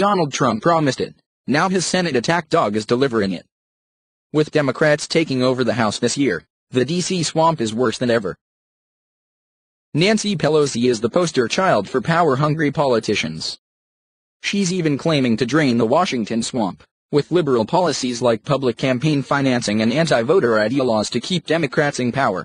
Donald Trump promised it. Now his Senate attack dog is delivering it. With Democrats taking over the House this year, the D.C. swamp is worse than ever. Nancy Pelosi is the poster child for power-hungry politicians. She's even claiming to drain the Washington swamp, with liberal policies like public campaign financing and anti-voter ID laws to keep Democrats in power.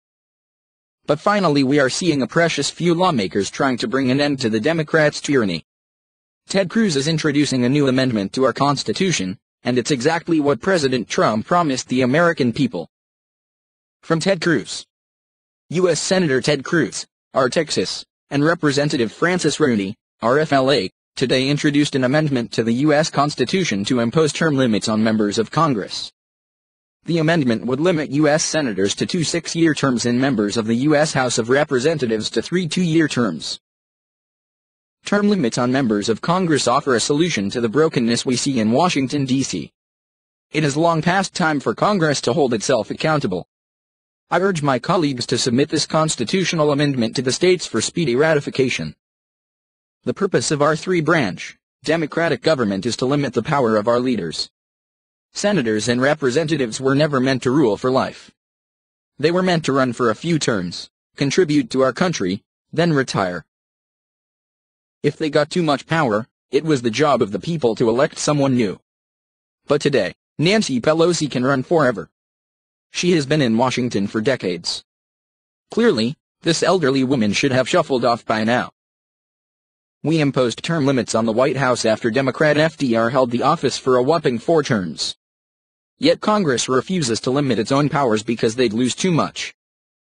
But finally we are seeing a precious few lawmakers trying to bring an end to the Democrats' tyranny. Ted Cruz is introducing a new amendment to our Constitution, and it's exactly what President Trump promised the American people. From Ted Cruz. U.S. Senator Ted Cruz, R. Texas, and Representative Francis Rooney, RFLA, today introduced an amendment to the U.S. Constitution to impose term limits on members of Congress. The amendment would limit U.S. senators to 2 6-year terms and members of the U.S. House of Representatives to 3 2-year terms. Term limits on members of Congress offer a solution to the brokenness we see in Washington, D.C. It is long past time for Congress to hold itself accountable. I urge my colleagues to submit this constitutional amendment to the states for speedy ratification. The purpose of our three-branch, democratic government is to limit the power of our leaders. Senators and representatives were never meant to rule for life. They were meant to run for a few terms, contribute to our country, then retire. If they got too much power, it was the job of the people to elect someone new. But today, Nancy Pelosi can run forever. She has been in Washington for decades. Clearly, this elderly woman should have shuffled off by now. We imposed term limits on the White House after Democrat FDR held the office for a whopping 4 terms. Yet Congress refuses to limit its own powers because they'd lose too much.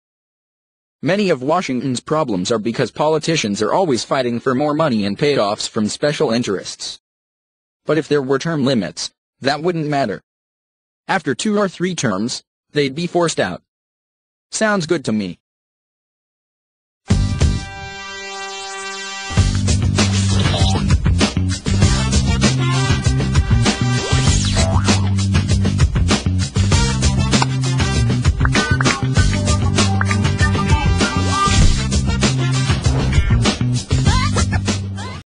Many of Washington's problems are because politicians are always fighting for more money and payoffs from special interests. But if there were term limits, that wouldn't matter. After 2 or 3 terms, they'd be forced out. Sounds good to me.